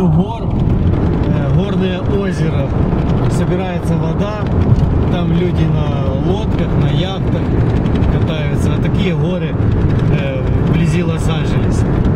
между гор, горное озеро, собирается вода, там люди на лодках, на яхтах катаются. Вот такие горы вблизи Лос-Анджелеса.